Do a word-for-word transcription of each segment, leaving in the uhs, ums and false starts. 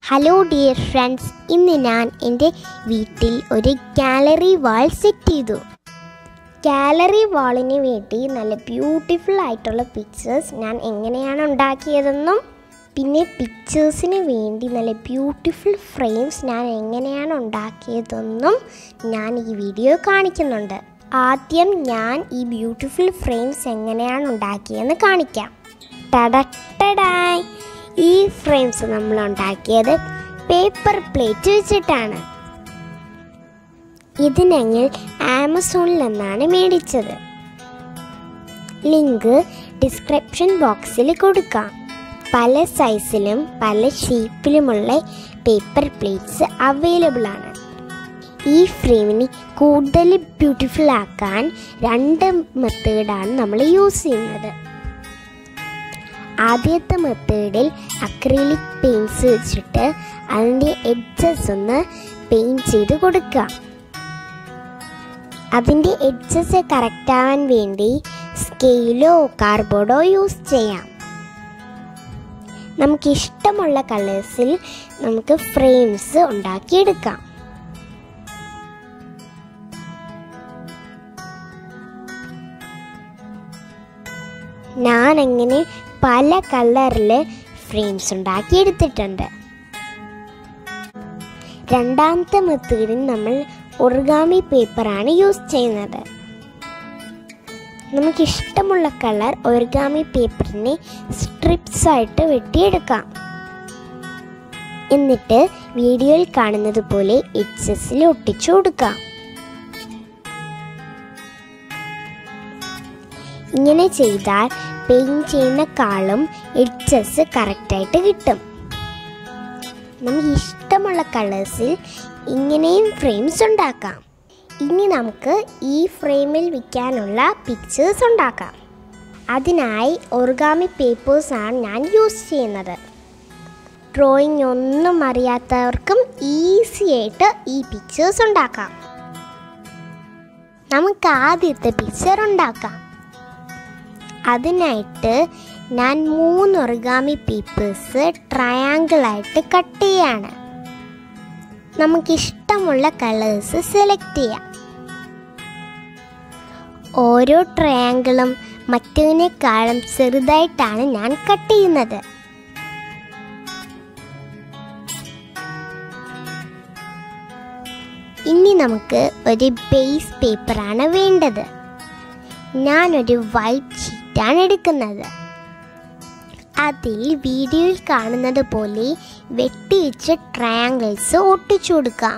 Hello dear friends, ഇന്ന് ഞാൻ എൻ്റെ വീട്ടിൽ ഒരു ഗാലറി വാൾ സെറ്റ് ചെയ്തു. ഗാലറി വാളിന് വേണ്ടി നല്ല ബ്യൂട്ടിഫുൾ ആയിട്ടുള്ള പിക്ചേഴ്സ് ഞാൻ എങ്ങനെയാണ് ഉണ്ടാക്കിയതെന്നും പിന്നെ പിക്ചേഴ്സിന് വേണ്ടി നല്ല ബ്യൂട്ടിഫുൾ ഫ്രെയിംസ് ഞാൻ എങ്ങനെയാണ് ഉണ്ടാക്കിയതെന്നും ഞാൻ ഈ വീഡിയോ കാണിക്കുന്നുണ്ട്. ആദ്യം ഞാൻ ഈ ബ്യൂട്ടിഫുൾ ഫ്രെയിംസ് എങ്ങനെയാണ് ഉണ്ടാക്കിയതെന്ന് കാണിക്കാം. ടടട്ടടായ്! ഈ ഫ്രെയിംസ് നമ്മൾ ഉണ്ടാക്കിയത് പേപ്പർ പ്ലേറ്റ് വെച്ചിട്ടാണ്. ഇത് ഞങ്ങൾ ആമസോണിൽ നിന്നാണ് മേടിച്ചത്. ലിങ്ക് ഡിസ്ക്രിപ്ഷൻ ബോക്സിൽ കൊടുക്കാം. പല സൈസിലും പല ഷേപ്പിലുമുള്ള പേപ്പർ പ്ലേറ്റ്സ് അവൈലബിൾ ആണ്. ഈ ഫ്രെയിമിന് കൂടുതൽ ബ്യൂട്ടിഫുൾ ആക്കാൻ രണ്ട് മെത്തേഡാണ് നമ്മൾ യൂസ് ചെയ്യുന്നത്. ആദ്യത്തെ മെത്തേഡിൽ അക്രിലിക് പെയിൻറ്റ്സ് വെച്ചിട്ട് അതിൻ്റെ എഡ്ജസ് ഒന്ന് പെയിൻറ്റ് ചെയ്ത് കൊടുക്കുക. അതിൻ്റെ എഡ്ജസ് കറക്റ്റ് ആവാൻ വേണ്ടി സ്കെയിലോ കാർഡ്ബോർഡോ യൂസ് ചെയ്യാം. നമുക്കിഷ്ടമുള്ള കളേഴ്സിൽ നമുക്ക് ഫ്രെയിംസ് ഉണ്ടാക്കിയെടുക്കാം. ഞാനങ്ങനെ പല കളറിൽ ഫ്രെയിംസ് ഉണ്ടാക്കി എടുത്തിട്ടുണ്ട്. രണ്ടാമത്തെ മെത്തേഡിൽ നമ്മൾ ഒറിഗാമി പേപ്പറാണ് യൂസ് ചെയ്യുന്നത്. നമുക്കിഷ്ടമുള്ള കളർ ഒറിഗാമി പേപ്പറിനെ സ്ട്രിപ്സ് ആയിട്ട് വെട്ടിയെടുക്കാം. എന്നിട്ട് വീഡിയോയിൽ കാണുന്നത് പോലെ എഡ്ജസിൽ ഒട്ടിച്ചു കൊടുക്കാം. ഇങ്ങനെ ചെയ്താൽ പെയിൻറ്റ് ചെയ്യുന്ന കാളും എഡ്ജസ് കറക്റ്റായിട്ട് കിട്ടും. നമുക്ക് ഇഷ്ടമുള്ള കളേഴ്സിൽ ഇങ്ങനെയും ഫ്രെയിംസ് ഉണ്ടാക്കാം. ഇനി നമുക്ക് ഈ ഫ്രെയിമിൽ വയ്ക്കാനുള്ള പിക്ചേഴ്സ് ഉണ്ടാക്കാം. അതിനായി ഒറിഗാമി പേപ്പേഴ്സാണ് ഞാൻ യൂസ് ചെയ്യുന്നത്. ഡ്രോയിങ് ഒന്നും അറിയാത്തവർക്കും ഈസി ആയിട്ട് ഈ പിക്ചേഴ്സ് ഉണ്ടാക്കാം. നമുക്ക് ആദ്യത്തെ പിക്ചർ ഉണ്ടാക്കാം. അതിനായിട്ട് ഞാൻ മൂന്ന് ഒറിഗാമി പേപ്പേഴ്സ് ട്രയാങ്കിളായിട്ട് കട്ട് ചെയ്യാണ്. നമുക്കിഷ്ടമുള്ള കളേഴ്സ് സെലക്ട് ചെയ്യാം. ഓരോ ട്രയാങ്കിളും മറ്റതിനേക്കാളും ചെറുതായിട്ടാണ് ഞാൻ കട്ട് ചെയ്യുന്നത്. ഇനി നമുക്ക് ഒരു ബേസ് പേപ്പറാണ് വേണ്ടത്. ഞാനൊരു വൈറ്റ് ഷീറ്റാണ് എടുക്കുന്നത്. അതിൽ വീഡിയോയിൽ കാണുന്നത് പോലെ വെട്ടിവെച്ച് ട്രയാങ്കിൾസ് ഒട്ടിച്ചു കൊടുക്കാം.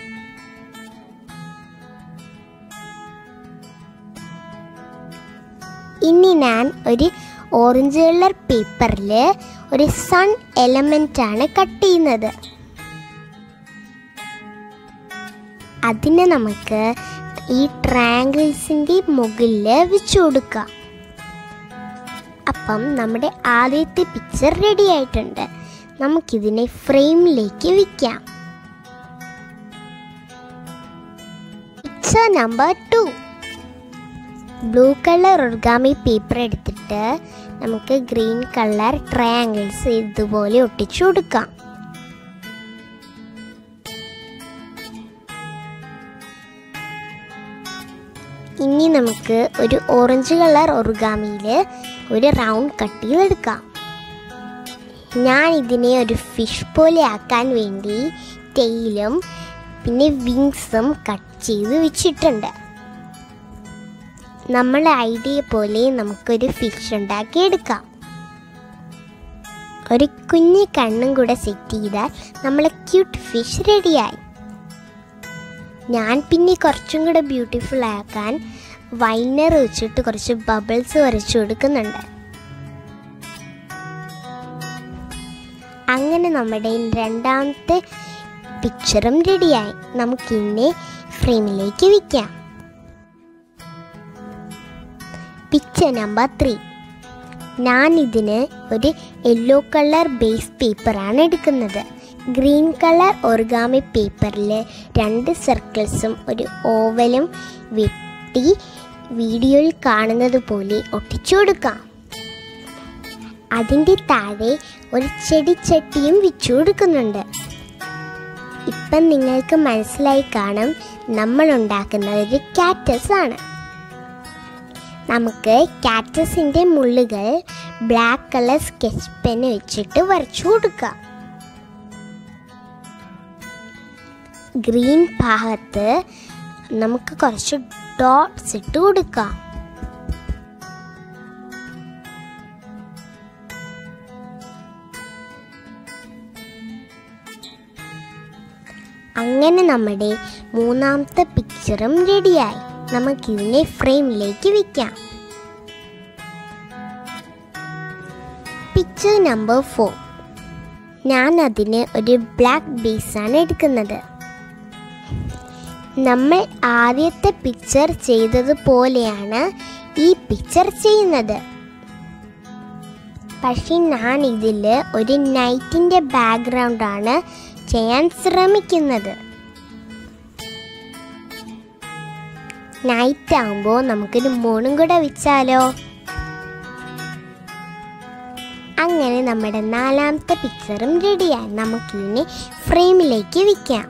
ഇനി ഞാൻ ഒരു ഓറഞ്ച് കളർ പേപ്പറിൽ ഒരു സൺ എലമെന്റ് ആണ് കട്ട് ചെയ്യുന്നത്. അതിനെ നമുക്ക് ഈ ട്രയാങ്കിൾസിൻ്റെ മുകളിൽ വെച്ചു കൊടുക്കാം. അപ്പം നമ്മുടെ ആദ്യത്തെ പിക്ചർ റെഡി ആയിട്ടുണ്ട്. നമുക്കിതിനെ ഫ്രെയിമിലേക്ക് വയ്ക്കാം. Picture number two. Blue colour origami paper എടുത്തിട്ട് നമുക്ക് ഗ്രീൻ കളർ ട്രയാങ്കിൾസ് ഇതുപോലെ ഒട്ടിച്ചു കൊടുക്കാം. ഇനി നമുക്ക് ഒരു ഓറഞ്ച് കളർ ഒറിഗാമിയിൽ ഒരു റൗണ്ട് കട്ട് ചെയ്തെടുക്കാം. ഞാൻ ഇതിനെ ഒരു ഫിഷ് പോലെ ആക്കാൻ വേണ്ടി ടെയിലും പിന്നെ വിങ്സും കട്ട് ചെയ്ത് വെച്ചിട്ടുണ്ട്. നമ്മളെ ഐഡിയ പോലെ നമുക്കൊരു ഫിഷ് ഉണ്ടാക്കി എടുക്കാം. ഒരു കുഞ്ഞു കണ്ണും കൂടെ സെറ്റ് ചെയ്താൽ നമ്മളെ ക്യൂട്ട് ഫിഷ് റെഡിയായി. ഞാൻ പിന്നെ കുറച്ചും കൂടെ ബ്യൂട്ടിഫുൾ ആക്കാൻ വൈനർ വെച്ചിട്ട് കുറച്ച് ബബിൾസ് വരച്ചു കൊടുക്കുന്നുണ്ട്. അങ്ങനെ നമ്മുടെ രണ്ടാമത്തെ പിക്ചറും റെഡിയായി. നമുക്കിന്നെ ഫ്രെയിമിലേക്ക് വയ്ക്കാം. Picture number three. ഞാൻ ഇതിന് ഒരു യെല്ലോ കളർ ബേസ് പേപ്പറാണ് എടുക്കുന്നത്. ഗ്രീൻ കളർ ഒറിഗാമി പേപ്പറിൽ രണ്ട് സർക്കിൾസും ഒരു ഓവലും വെട്ടി വീഡിയോയിൽ കാണുന്നത് പോലെ ഒട്ടിച്ചു കൊടുക്കാം. അതിൻ്റെ താഴെ ഒരു ചെടിച്ചട്ടിയും വെച്ചു കൊടുക്കുന്നുണ്ട്. ഇപ്പം നിങ്ങൾക്ക് മനസ്സിലായി കാണും, നമ്മൾ ഉണ്ടാക്കുന്നത് ഒരു കാക്ടസ് ആണ്. നമുക്ക് കാക്ടസിൻ്റെ മുള്ളുകൾ ബ്ലാക്ക് കളർ സ്കെച്ച് പെൻ വെച്ചിട്ട് വരച്ചു കൊടുക്കാം. ഗ്രീൻ ഭാഗത്ത് നമുക്ക് കുറച്ച് ഡോട്ട്സ് ഇട്ട് കൊടുക്കാം. അങ്ങനെ നമ്മുടെ മൂന്നാമത്തെ പിക്ചറും റെഡിയായി. നമുക്കിതിനെ ഫ്രെയിമിലേക്ക് വെക്കാം. Picture number four. ഞാൻ അതിന് ഒരു ബ്ലാക്ക് ബേസാണ് എടുക്കുന്നത്. നമ്മൾ ആദ്യത്തെ പിക്ചർ ചെയ്തതുപോലെയാണ് ഈ പിക്ചർ ചെയ്യുന്നത്. പക്ഷേ ഞാൻ ഇതിൽ ഒരു നൈറ്റിൻ്റെ ബാക്ക്ഗ്രൗണ്ടാണ് ചെയ്യാൻ ശ്രമിക്കുന്നത്. നൈറ്റ് ആകുമ്പോൾ നമുക്കൊരു മൂണും കൂടെ വെച്ചാലോ. അങ്ങനെ നമ്മുടെ നാലാമത്തെ പിക്ചറും റെഡിയായി. നമുക്കിതിനെ ഫ്രെയിമിലേക്ക് വെക്കാം.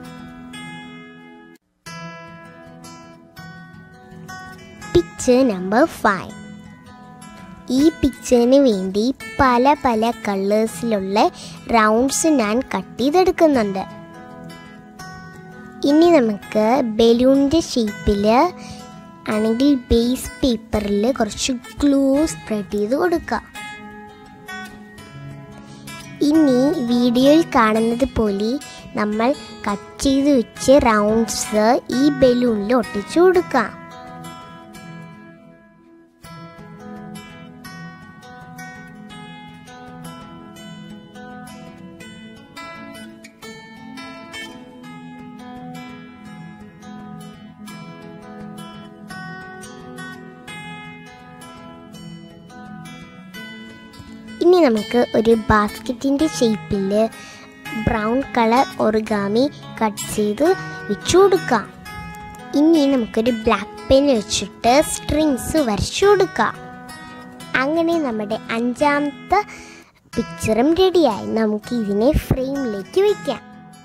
Picture number five. ഈ പിക്ചറിന് വേണ്ടി പല പല കളേഴ്സിലുള്ള റൗണ്ട്സ് ഞാൻ കട്ട് ചെയ്തെടുക്കുന്നുണ്ട്. ഇനി നമുക്ക് ബലൂണിൻ്റെ ഷേപ്പിൽ ആണെങ്കിൽ ബേസ് പേപ്പറിൽ കുറച്ച് ഗ്ലൂ സ്പ്രെഡ് ചെയ്ത് കൊടുക്കാം. ഇനി വീഡിയോയിൽ കാണുന്നത് പോലെ നമ്മൾ കട്ട് ചെയ്ത് വെച്ച് റൗണ്ട്സ് ഈ ബലൂണിൽ ഒട്ടിച്ചു കൊടുക്കാം. ഇനി നമുക്ക് ഒരു ബാസ്ക്കറ്റിൻ്റെ ഷേപ്പിൽ ബ്രൗൺ കളർ ഒറിഗാമി കട്ട് ചെയ്ത് വെച്ചു കൊടുക്കാം. ഇനി നമുക്കൊരു ബ്ലാക്ക് പെൻ വെച്ചിട്ട് സ്ട്രിങ്സ് വരച്ചു കൊടുക്കാം. അങ്ങനെ നമ്മുടെ അഞ്ചാമത്തെ പിക്ചറും റെഡിയായി. നമുക്ക് ഇതിനെ ഫ്രെയിമിലേക്ക് വയ്ക്കാം.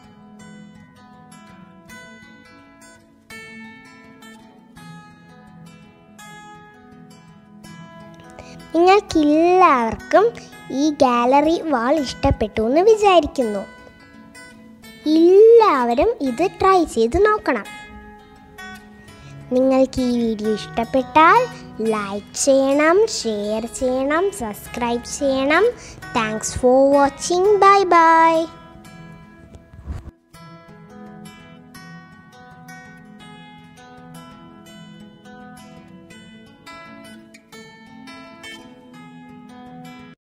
നിങ്ങൾക്കെല്ലാവർക്കും ഈ ഗാലറി വാൾ ഇഷ്ടപ്പെട്ടു എന്ന് വിചാരിക്കുന്നു. എല്ലാവരും ഇത് ട്രൈ ചെയ്ത് നോക്കണം. നിങ്ങൾക്ക് ഈ വീഡിയോ ഇഷ്ടപ്പെട്ടാൽ ലൈക്ക് ചെയ്യണം, ഷെയർ ചെയ്യണം, സബ്സ്ക്രൈബ് ചെയ്യണം. Thanks for watching. Bye by.